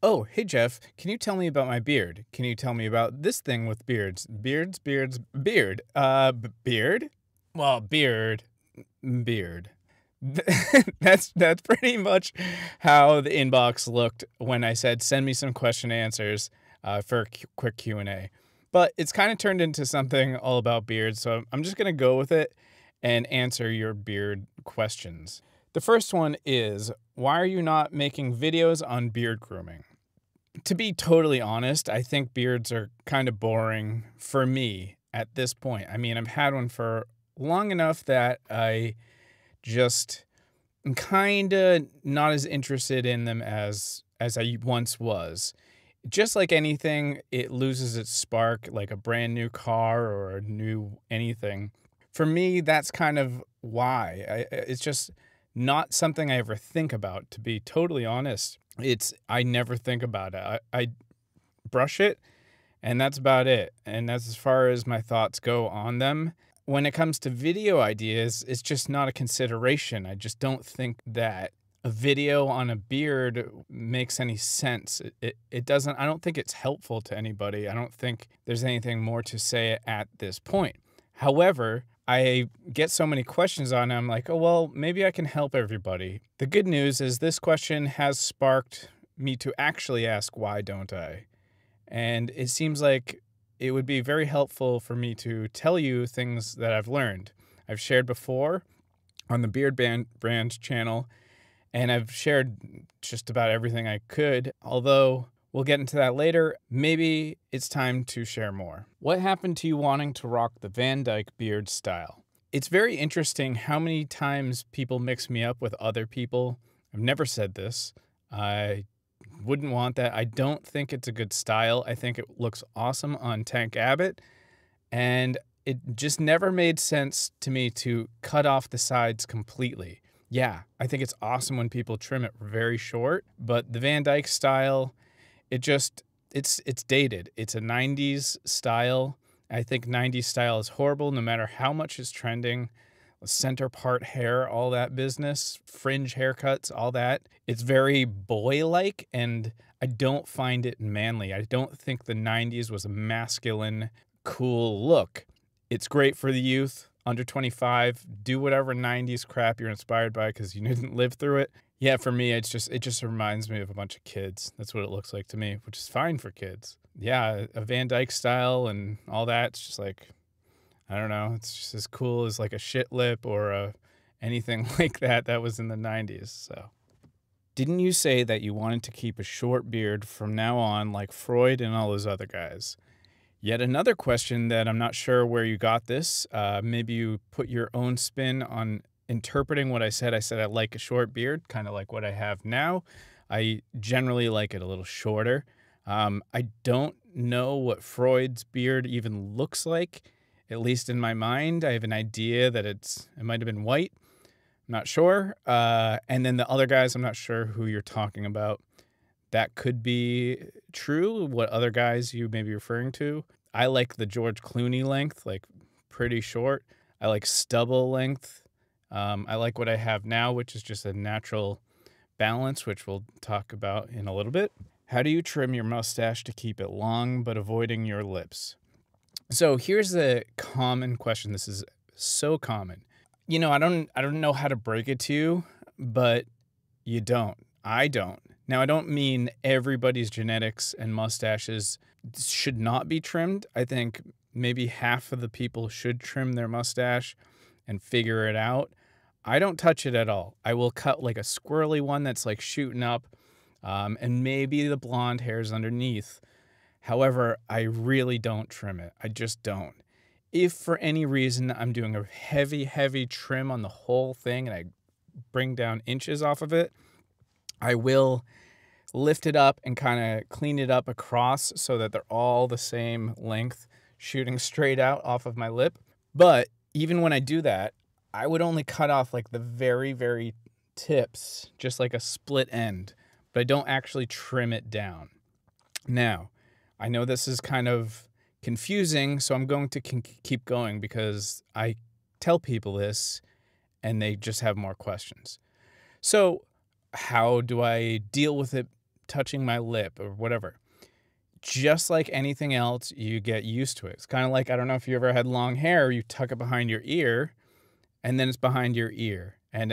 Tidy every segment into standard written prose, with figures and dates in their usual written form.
Oh, hey Jeff, can you tell me about my beard? Can you tell me about this thing with beards? Beards, beard. Beard? Well, beard. That's pretty much how the inbox looked when I said send me some question answers for a quick Q&A. But it's kind of turned into something all about beards, so I'm just going to go with it and answer your beard questions. The first one is, why are you not making videos on beard grooming? To be totally honest, I think beards are kind of boring for me at this point. I mean, I've had one for long enough that I just am kind of not as interested in them as I once was. Just like anything, it loses its spark, like a brand new car or a new anything. For me, that's kind of why. It's just not something I ever think about, to be totally honest. I never think about it. I brush it, and that's about it. And that's as far as my thoughts go on them. When it comes to video ideas, it's just not a consideration. I just don't think that a video on a beard makes any sense. It doesn't, I don't think it's helpful to anybody. I don't think there's anything more to say at this point. However, I get so many questions on it, I'm like, oh, well, maybe I can help everybody. The good news is this question has sparked me to actually ask, why don't I? And it seems like it would be very helpful for me to tell you things that I've learned. I've shared before on the Beard Brand channel, and I've shared just about everything I could, although we'll get into that later. Maybe it's time to share more. What happened to you wanting to rock the Van Dyke beard style? It's very interesting how many times people mix me up with other people. I've never said this. I wouldn't want that. I don't think it's a good style. I think it looks awesome on Tank Abbott, and it just never made sense to me to cut off the sides completely. Yeah, I think it's awesome when people trim it very short, but the Van Dyke style, it's dated. It's a 90s style. I think 90s style is horrible no matter how much is trending. Center part hair, all that business, fringe haircuts, all that. It's very boy-like, and I don't find it manly. I don't think the 90s was a masculine, cool look. It's great for the youth, under 25. Do whatever 90s crap you're inspired by because you didn't live through it. Yeah, for me, it just reminds me of a bunch of kids. That's what it looks like to me, which is fine for kids. Yeah, a Van Dyke style and all that. It's just like, I don't know. It's just as cool as like a shit lip or anything like that was in the 90s. So, didn't you say that you wanted to keep a short beard from now on, like Freud and all those other guys? Yet another question that I'm not sure where you got this. Maybe you put your own spin on interpreting what I said. I said I like a short beard, kind of like what I have now. I generally like it a little shorter. I don't know what Freud's beard even looks like. At least in my mind, I have an idea that it might have been white. I'm not sure. And then the other guys, I'm not sure who you're talking about. That could be true. What other guys you may be referring to? I like the George Clooney length, like pretty short. I like stubble length. I like what I have now, which is just a natural balance, which we'll talk about in a little bit. How do you trim your mustache to keep it long but avoiding your lips? So here's a common question. This is so common. You know, I don't know how to break it to you, but you don't. I don't. Now, I don't mean everybody's genetics and mustaches should not be trimmed. I think maybe half of the people should trim their mustache and figure it out. I don't touch it at all. I will cut like a squirrely one that's like shooting up, and maybe the blonde hairs underneath. However, I really don't trim it. I just don't. If for any reason I'm doing a heavy, heavy trim on the whole thing and I bring down inches off of it, I will lift it up and kind of clean it up across so that they're all the same length, shooting straight out off of my lip. But even when I do that, I would only cut off like the very, very tips, just like a split end, but I don't actually trim it down. Now, I know this is kind of confusing, so I'm going to keep going because I tell people this and they just have more questions. So how do I deal with it touching my lip or whatever. Just like anything else, you get used to it. It's kind of like, I don't know if you ever had long hair, you tuck it behind your ear and then it's behind your ear. And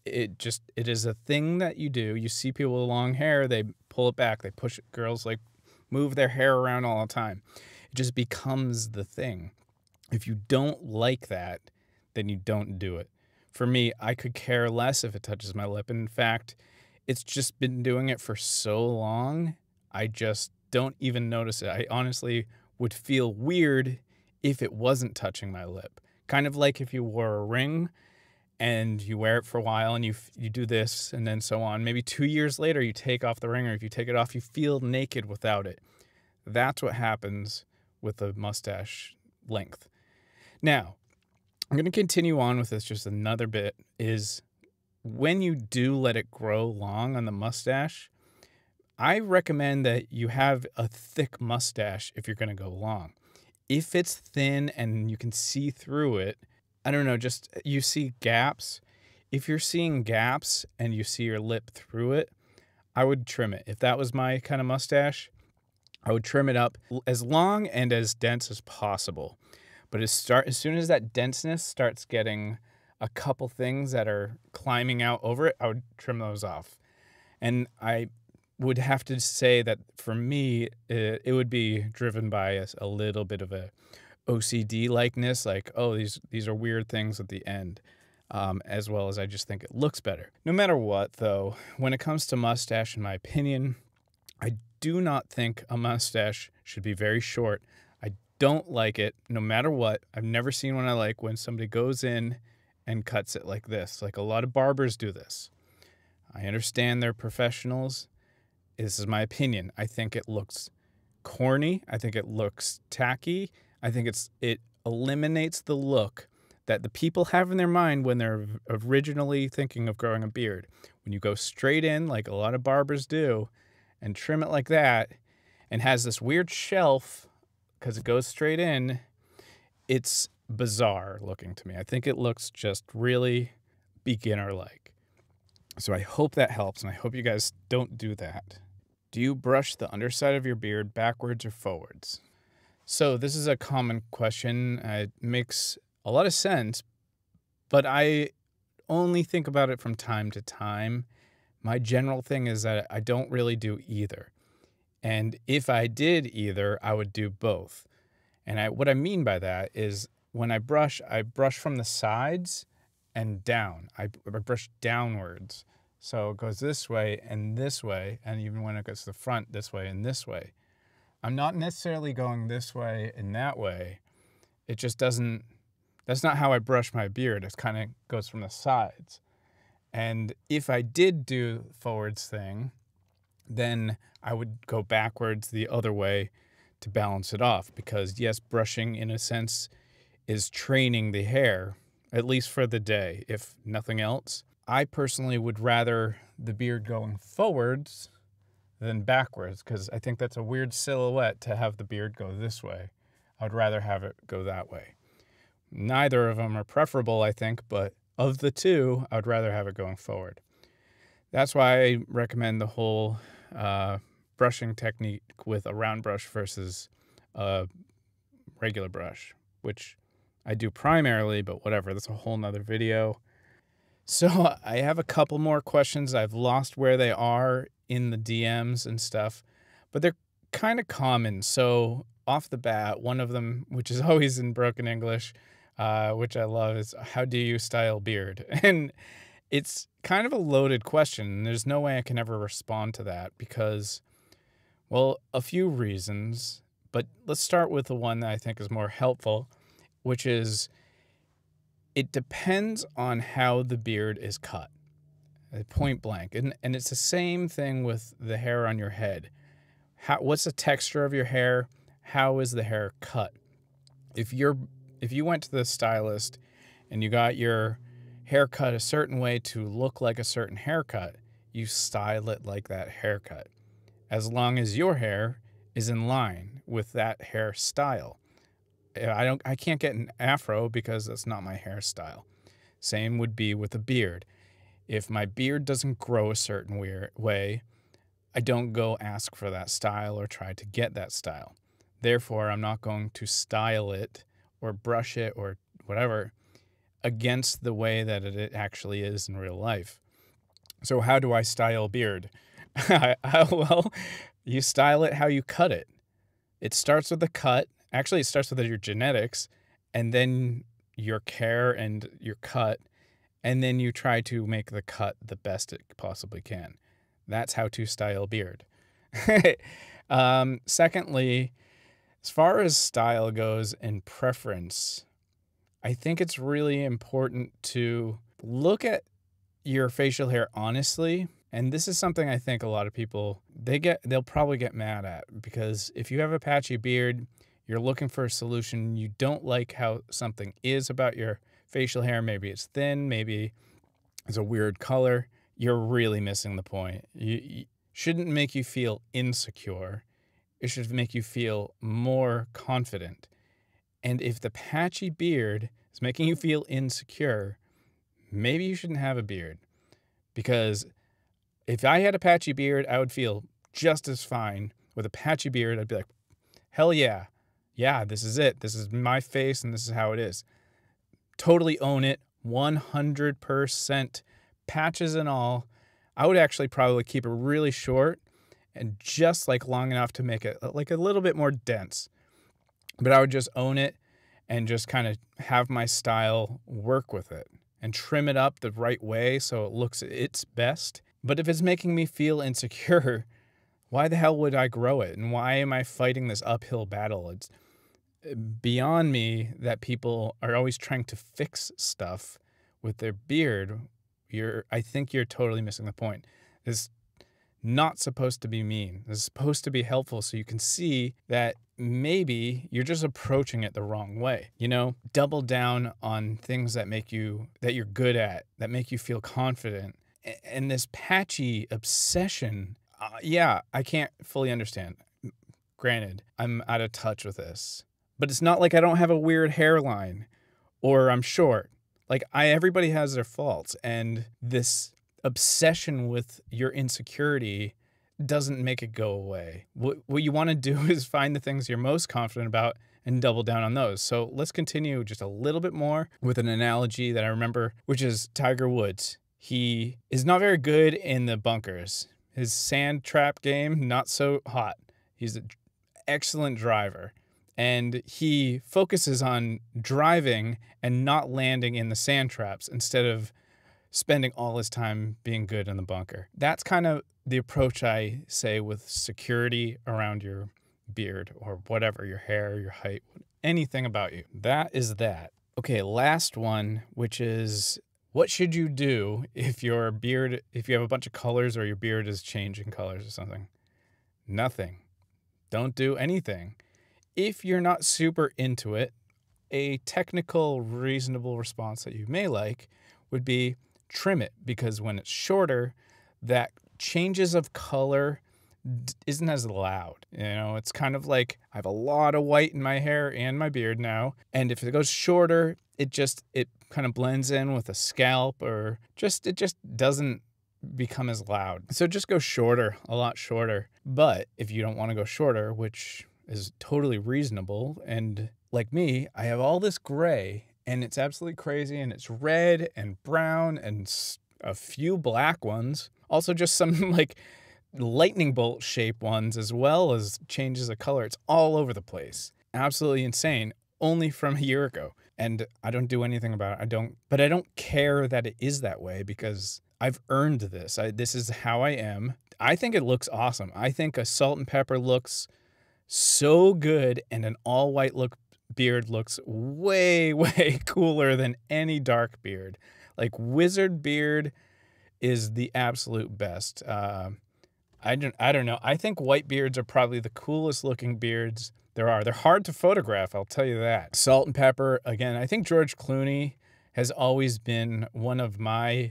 it is a thing that you do. You see people with long hair, they pull it back, they push it. Girls like move their hair around all the time. It just becomes the thing. If you don't like that, then you don't do it. For me, I could care less if it touches my lip. In fact, it's just been doing it for so long, I just don't even notice it. I honestly would feel weird if it wasn't touching my lip. Kind of like if you wore a ring and you wear it for a while and you do this and then so on. Maybe 2 years later, you take off the ring, or if you take it off, you feel naked without it. That's what happens with the mustache length. Now, I'm going to continue on with this just another bit, is when you do let it grow long on the mustache, I recommend that you have a thick mustache if you're going to go long. If it's thin and you can see through it, I don't know, just you see gaps. If you're seeing gaps and you see your lip through it, I would trim it. If that was my kind of mustache, I would trim it up as long and as dense as possible. But as soon as that denseness starts getting a couple things that are climbing out over it, I would trim those off. And I would have to say that for me, it would be driven by a little bit of a OCD likeness, like, oh, these are weird things at the end, as well as I just think it looks better. No matter what, though, when it comes to mustache, in my opinion, I do not think a mustache should be very short. I don't like it, no matter what. I've never seen one I like when somebody goes in and cuts it like this. Like, a lot of barbers do this. I understand they're professionals. This is my opinion. I think it looks corny. I think it looks tacky. I think it eliminates the look that the people have in their mind when they're originally thinking of growing a beard. When you go straight in, like a lot of barbers do, and trim it like that, and has this weird shelf because it goes straight in, it's bizarre looking to me. I think it looks just really beginner-like. So I hope that helps, and I hope you guys don't do that. Do you brush the underside of your beard backwards or forwards? So this is a common question. It makes a lot of sense, but I only think about it from time to time. My general thing is that I don't really do either. And if I did either, I would do both. And what I mean by that is when I brush from the sides and down. I brush downwards. So it goes this way, and even when it goes to the front, this way and this way. I'm not necessarily going this way and that way. It just doesn't, that's not how I brush my beard. It kind of goes from the sides. And if I did do forwards thing, then I would go backwards the other way to balance it off. Because yes, brushing in a sense is training the hair, at least for the day, if nothing else. I personally would rather the beard going forwards than backwards, because I think that's a weird silhouette to have the beard go this way. I would rather have it go that way. Neither of them are preferable, I think, but of the two, I would rather have it going forward. That's why I recommend the whole brushing technique with a round brush versus a regular brush, which I do primarily, but whatever, that's a whole nother video. So I have a couple more questions. I've lost where they are in the DMs and stuff, but they're kind of common. So off the bat, one of them, which is always in broken English, which I love, is how do you style beard? And it's kind of a loaded question. There's no way I can ever respond to that because, well, a few reasons, but let's start with the one that I think is more helpful, which is it depends on how the beard is cut, point blank. And it's the same thing with the hair on your head. What's the texture of your hair? How is the hair cut? If you went to the stylist and you got your hair cut a certain way to look like a certain haircut, you style it like that haircut, as long as your hair is in line with that hairstyle. I can't get an afro because that's not my hairstyle. Same would be with a beard. If my beard doesn't grow a certain way, I don't go ask for that style or try to get that style. Therefore, I'm not going to style it or brush it or whatever against the way that it actually is in real life. So how do I style beard? Well, you style it how you cut it. It starts with the cut. Actually, it starts with your genetics and then your care and your cut. And then you try to make the cut the best it possibly can. That's how to style beard. Secondly, as far as style goes and preference, I think it's really important to look at your facial hair honestly. And this is something I think a lot of people they'll probably get mad at, because if you have a patchy beard, you're looking for a solution, you don't like how something is about your facial hair, maybe it's thin, maybe it's a weird color, you're really missing the point. You shouldn't make you feel insecure. It should make you feel more confident. And if the patchy beard is making you feel insecure, maybe you shouldn't have a beard. Because if I had a patchy beard, I would feel just as fine with a patchy beard. I'd be like, hell yeah. Yeah, this is it. This is my face and this is how it is. Totally own it. 100% patches and all. I would actually probably keep it really short and just like long enough to make it like a little bit more dense. But I would just own it and just kind of have my style work with it and trim it up the right way so it looks its best. But if it's making me feel insecure, why the hell would I grow it? And why am I fighting this uphill battle? It's beyond me that people are always trying to fix stuff with their beard. I think you're totally missing the point. It's not supposed to be mean. It's supposed to be helpful so you can see that maybe you're just approaching it the wrong way. You know, double down on things that you're good at, that make you feel confident. And this patchy obsession, yeah, I can't fully understand. Granted, I'm out of touch with this. But it's not like I don't have a weird hairline or I'm short. Like everybody has their faults, and this obsession with your insecurity doesn't make it go away. What you want to do is find the things you're most confident about and double down on those. So let's continue just a little bit more with an analogy that I remember, which is Tiger Woods. He is not very good in the bunkers. His sand trap game, not so hot. He's an excellent driver. And he focuses on driving and not landing in the sand traps instead of spending all his time being good in the bunker. That's kind of the approach I say with security around your beard or whatever, your hair, your height, anything about you. That is that. Okay, last one, which is what should you do if you have a bunch of colors or your beard is changing colors or something? Nothing. Don't do anything. If you're not super into it, a technical, reasonable response that you may like would be trim it, because when it's shorter, that changes of color isn't as loud. You know, it's kind of like I have a lot of white in my hair and my beard now, and if it goes shorter, it kind of blends in with a scalp, or it just doesn't become as loud. So just go shorter, a lot shorter. But if you don't want to go shorter, which is totally reasonable, and like me, I have all this gray and it's absolutely crazy, and it's red and brown and a few black ones, also just some like lightning bolt shape ones, as well as changes of color. It's all over the place. Absolutely insane, only from a year ago. And I don't do anything about it. But I don't care that it is that way, because I've earned this. This is how I am. I think it looks awesome. I think a salt and pepper looks so good, and an all white beard looks way, way cooler than any dark beard. Like wizard beard is the absolute best. I don't know. I think white beards are probably the coolest looking beards there are. They're hard to photograph, I'll tell you that. Salt and pepper, again, I think George Clooney has always been one of my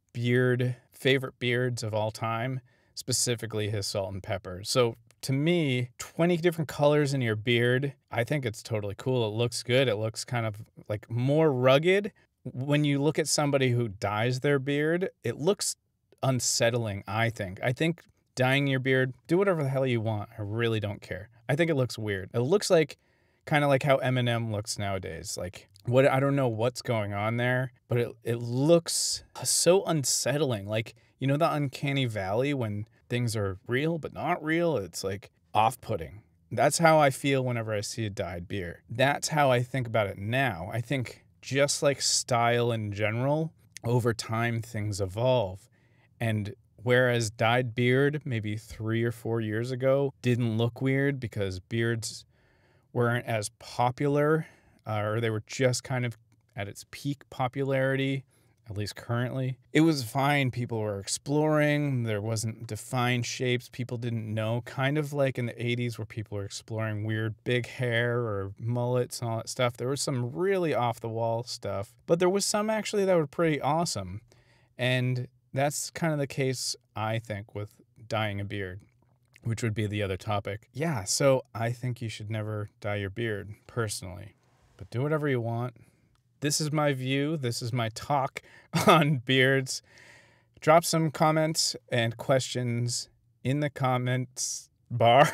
favorite beards of all time, specifically his salt and pepper. So to me, 20 different colors in your beard, I think it's totally cool. It looks good. It looks kind of like more rugged. When you look at somebody who dyes their beard, it looks unsettling, I think. I think Dyeing your beard, do whatever the hell you want. I really don't care. I think it looks weird. It looks like kind of like how Eminem looks nowadays. Like what I don't know what's going on there, but it looks so unsettling. Like, you know, the uncanny valley when things are real but not real. It's like off-putting. That's how I feel whenever I see a dyed beard. That's how I think about it now. I think just like style in general, over time things evolve. And whereas dyed beard maybe 3 or 4 years ago didn't look weird because beards weren't as popular, or they were just kind of at its peak popularity, at least currently. It was fine. People were exploring. There wasn't defined shapes. People didn't know. Kind of like in the 80s where people were exploring weird big hair or mullets and all that stuff. There was some really off-the-wall stuff, but there was some actually that were pretty awesome. And that's kind of the case, I think, with dyeing a beard, which would be the other topic. Yeah, so I think you should never dye your beard, personally. But do whatever you want. This is my view. This is my talk on beards. Drop some comments and questions in the comments bar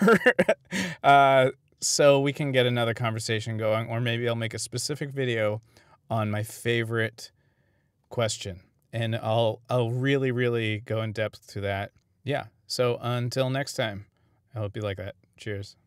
so we can get another conversation going, or maybe I'll make a specific video on my favorite question. And I'll really, really go in depth to that. Yeah. So until next time, I hope you like that. Cheers.